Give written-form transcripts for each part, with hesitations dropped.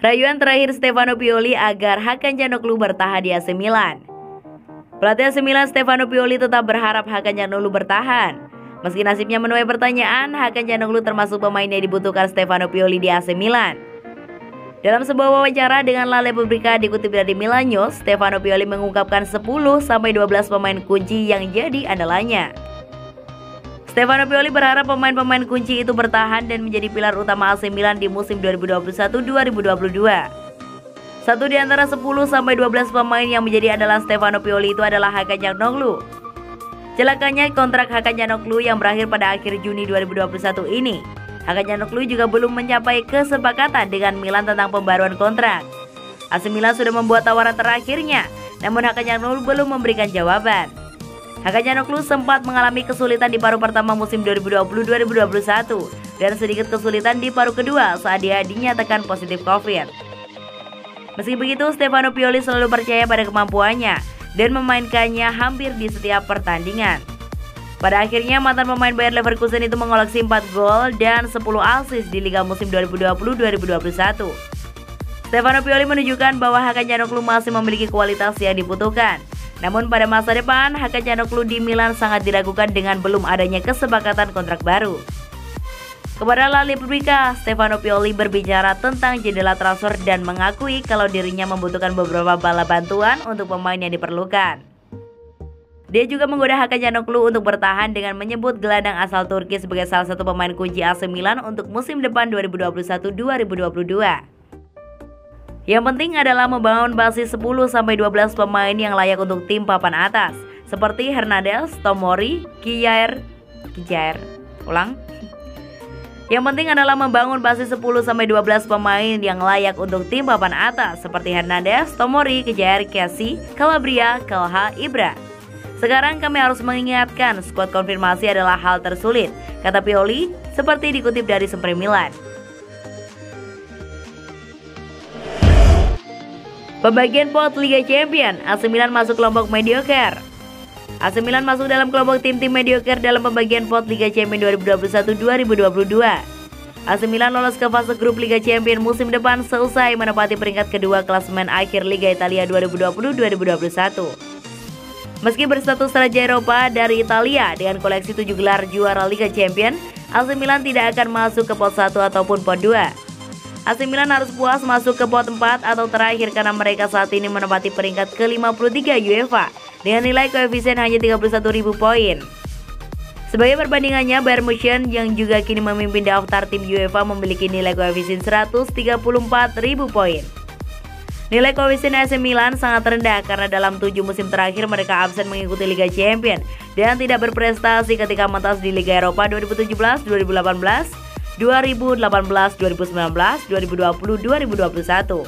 Rayuan terakhir Stefano Pioli agar Hakan Çalhanoğlu bertahan di AC Milan. Pelatih AC Milan Stefano Pioli tetap berharap Hakan Çalhanoğlu bertahan. Meski nasibnya menuai pertanyaan, Hakan Çalhanoğlu termasuk pemain yang dibutuhkan Stefano Pioli di AC Milan. Dalam sebuah wawancara dengan La Repubblica dikutip dari Milan News, Stefano Pioli mengungkapkan 10-12 pemain kunci yang jadi andalannya. Stefano Pioli berharap pemain-pemain kunci itu bertahan dan menjadi pilar utama AC Milan di musim 2021-2022. Satu di antara 10-12 pemain yang menjadi andalan Stefano Pioli itu adalah Hakan Çalhanoğlu. Celakanya kontrak Hakan Çalhanoğlu yang berakhir pada akhir Juni 2021 ini. Hakan Çalhanoğlu juga belum mencapai kesepakatan dengan Milan tentang pembaruan kontrak. AC Milan sudah membuat tawaran terakhirnya, namun Hakan Çalhanoğlu belum memberikan jawaban. Hakan Çalhanoğlu sempat mengalami kesulitan di paruh pertama musim 2020-2021 dan sedikit kesulitan di paruh kedua saat dia dinyatakan positif COVID. Meski begitu, Stefano Pioli selalu percaya pada kemampuannya dan memainkannya hampir di setiap pertandingan. Pada akhirnya, mantan pemain Bayer Leverkusen itu mengoleksi 4 gol dan 10 assist di Liga musim 2020-2021. Stefano Pioli menunjukkan bahwa Hakan Çalhanoğlu masih memiliki kualitas yang dibutuhkan. Namun pada masa depan, Hakan Çalhanoğlu di Milan sangat diragukan dengan belum adanya kesepakatan kontrak baru. Kepada La Repubblica, Stefano Pioli berbicara tentang jendela transfer dan mengakui kalau dirinya membutuhkan beberapa bala bantuan untuk pemain yang diperlukan. Dia juga menggoda Hakan Çalhanoğlu untuk bertahan dengan menyebut gelandang asal Turki sebagai salah satu pemain kunci AC Milan untuk musim depan 2021-2022. Yang penting adalah membangun basis 10-12 pemain yang layak untuk tim papan atas, seperti Hernandez, Tomori, Kjaer. Yang penting adalah membangun basis 10-12 pemain yang layak untuk tim papan atas, seperti Hernandez, Tomori, Kjaer, Kessie, Calabria, Calha, Ibra. Sekarang kami harus mengingatkan, skuad konfirmasi adalah hal tersulit, kata Pioli, seperti dikutip dari Sempre Milan. Pembagian pot Liga Champions, AC Milan masuk kelompok mediocre. AC Milan masuk dalam kelompok tim-tim mediocre dalam pembagian pot Liga Champions 2021-2022. AC Milan lolos ke fase grup Liga Champions musim depan seusai menempati peringkat kedua klasemen akhir Liga Italia 2020-2021. Meski berstatus Raja Eropa dari Italia dengan koleksi 7 gelar juara Liga Champions, AC Milan tidak akan masuk ke pot 1 ataupun pot 2. AC Milan harus puas masuk ke pot 4 atau terakhir karena mereka saat ini menempati peringkat ke-53 UEFA dengan nilai koefisien hanya 31.000 poin. Sebagai perbandingannya, Bayern Munchen yang juga kini memimpin daftar tim UEFA memiliki nilai koefisien 134.000 poin. Nilai koefisien AC Milan sangat rendah karena dalam 7 musim terakhir mereka absen mengikuti Liga Champions dan tidak berprestasi ketika mentas di Liga Eropa 2017, 2018, 2018, 2019, 2020, 2021.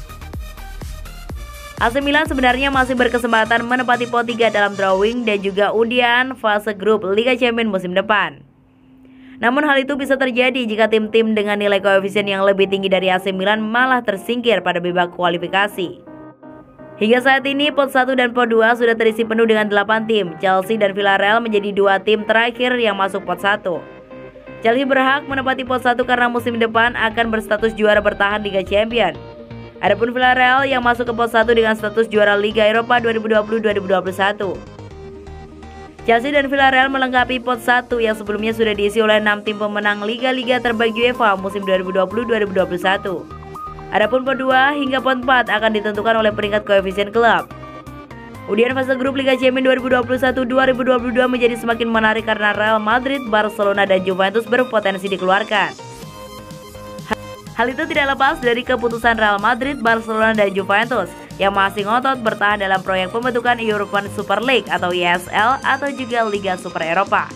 AC Milan sebenarnya masih berkesempatan menempati pot 3 dalam drawing dan juga undian fase grup Liga Champions musim depan. Namun hal itu bisa terjadi jika tim-tim dengan nilai koefisien yang lebih tinggi dari AC Milan malah tersingkir pada babak kualifikasi. Hingga saat ini pot 1 dan pot 2 sudah terisi penuh dengan 8 tim. Chelsea dan Villarreal menjadi 2 tim terakhir yang masuk pot 1. Chelsea berhak menempati pot 1 karena musim depan akan berstatus juara bertahan Liga Champions. Adapun Villarreal yang masuk ke pot 1 dengan status juara Liga Eropa 2020-2021. Chelsea dan Villarreal melengkapi pot 1 yang sebelumnya sudah diisi oleh 6 tim pemenang Liga-Liga terbaik UEFA musim 2020-2021. Adapun pot 2 hingga pot 4 akan ditentukan oleh peringkat koefisien klub. Undian fase grup Liga Champions 2021-2022 menjadi semakin menarik karena Real Madrid, Barcelona, dan Juventus berpotensi dikeluarkan. Hal itu tidak lepas dari keputusan Real Madrid, Barcelona, dan Juventus yang masih ngotot bertahan dalam proyek pembentukan European Super League atau ESL atau juga Liga Super Eropa.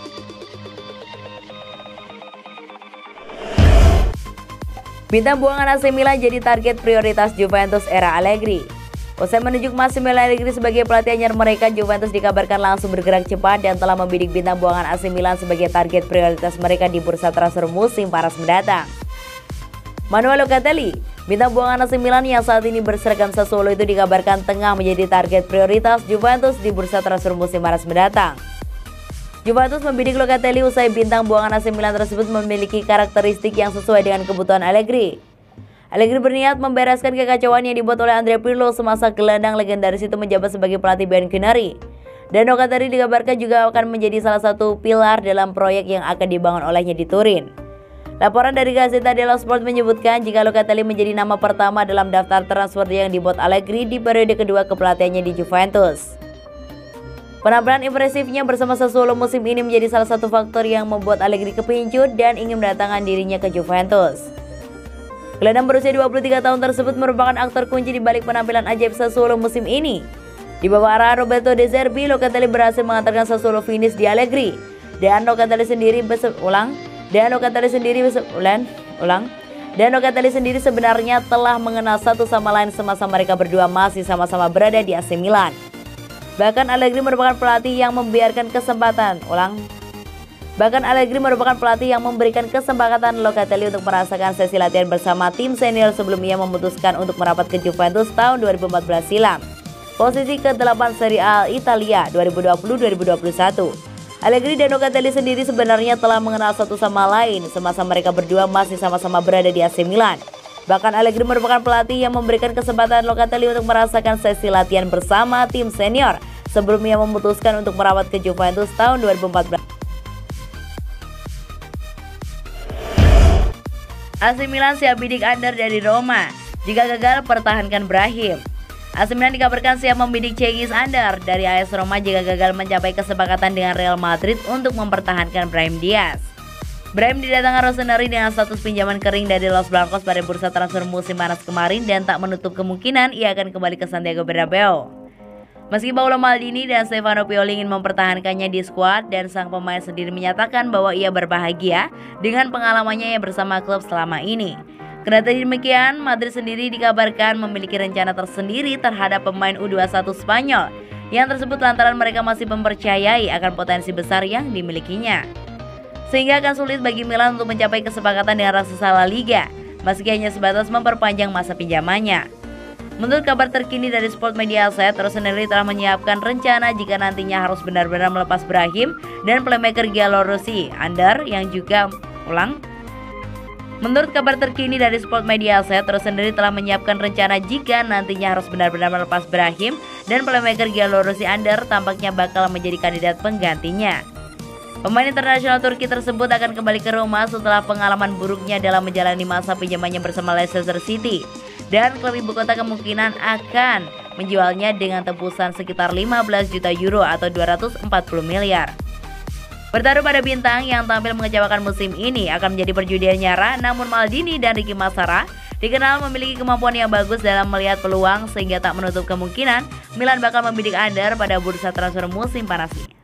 Bintang buangan AC Milan jadi target prioritas Juventus era Allegri. Usai menunjuk Massimiliano Allegri sebagai pelatih anyar mereka, Juventus dikabarkan langsung bergerak cepat dan telah membidik bintang buangan AC Milan sebagai target prioritas mereka di bursa transfer musim panas mendatang. Manuel Locatelli, bintang buangan AC Milan yang saat ini berseragam Sassuolo itu dikabarkan tengah menjadi target prioritas Juventus di bursa transfer musim panas mendatang. Juventus membidik Locatelli usai bintang buangan AC Milan tersebut memiliki karakteristik yang sesuai dengan kebutuhan Allegri. Allegri berniat membereskan kekacauan yang dibuat oleh Andrea Pirlo semasa gelandang legendaris itu menjabat sebagai pelatih Bianconeri. Dan Locatelli dikabarkan juga akan menjadi salah satu pilar dalam proyek yang akan dibangun olehnya di Turin. Laporan dari Gazzetta dello Sport menyebutkan jika Locatelli menjadi nama pertama dalam daftar transfer yang dibuat Allegri di periode kedua kepelatihannya di Juventus. Penampilan impresifnya bersama Sassuolo musim ini menjadi salah satu faktor yang membuat Allegri kepincut dan ingin mendatangkan dirinya ke Juventus. Gelandang berusia 23 tahun tersebut merupakan aktor kunci di balik penampilan ajaib Sassuolo musim ini. Di bawah arahan Roberto De Zerbi, Locatelli berhasil mengantarkan Sassuolo finish di Allegri. Dan Locatelli sendiri sebenarnya telah mengenal satu sama lain semasa mereka berdua masih sama-sama berada di AC Milan. Bahkan Allegri merupakan pelatih yang memberikan kesempatan Locatelli untuk merasakan sesi latihan bersama tim senior sebelum ia memutuskan untuk merapat ke Juventus tahun 2014 silam. Posisi ke-8 Serie A Italia 2020-2021. Allegri dan Locatelli sendiri sebenarnya telah mengenal satu sama lain semasa mereka berdua masih sama-sama berada di AC Milan. Bahkan Allegri merupakan pelatih yang memberikan kesempatan Locatelli untuk merasakan sesi latihan bersama tim senior sebelum ia memutuskan untuk merawat ke Juventus tahun 2014. AC Milan siap bidik Under dari Roma. Jika gagal, pertahankan Brahim. AC Milan dikabarkan siap membidik Cengiz Under dari AS Roma jika gagal mencapai kesepakatan dengan Real Madrid untuk mempertahankan Brahim Diaz. Brahim didatangkan Rossoneri dengan status pinjaman kering dari Los Blancos pada bursa transfer musim panas kemarin dan tak menutup kemungkinan ia akan kembali ke Santiago Bernabeu. Meski Paolo Maldini dan Stefano Pioli ingin mempertahankannya di skuad dan sang pemain sendiri menyatakan bahwa ia berbahagia dengan pengalamannya yang bersama klub selama ini. Kendati demikian, Madrid sendiri dikabarkan memiliki rencana tersendiri terhadap pemain U21 Spanyol yang tersebut lantaran mereka masih mempercayai akan potensi besar yang dimilikinya. Sehingga akan sulit bagi Milan untuk mencapai kesepakatan dengan raksasa La Liga, meski hanya sebatas memperpanjang masa pinjamannya. Menurut kabar terkini dari Sport Media Asset, Rossoneri telah menyiapkan rencana jika nantinya harus benar-benar melepas Brahim dan playmaker Giallorossi Under yang juga Menurut kabar terkini dari Sport Media Asset, Rossoneri telah menyiapkan rencana jika nantinya harus benar-benar melepas Brahim dan playmaker Giallorossi Under tampaknya bakal menjadi kandidat penggantinya. Pemain internasional Turki tersebut akan kembali ke Roma setelah pengalaman buruknya dalam menjalani masa pinjamannya bersama Leicester City. Dan klub ibu kota kemungkinan akan menjualnya dengan tebusan sekitar 15 juta euro atau 240 miliar. Bertaruh pada bintang yang tampil mengecewakan musim ini akan menjadi perjudian nyara, namun Maldini dan Ricky Massara dikenal memiliki kemampuan yang bagus dalam melihat peluang sehingga tak menutup kemungkinan Milan bakal membidik Under pada bursa transfer musim panas ini.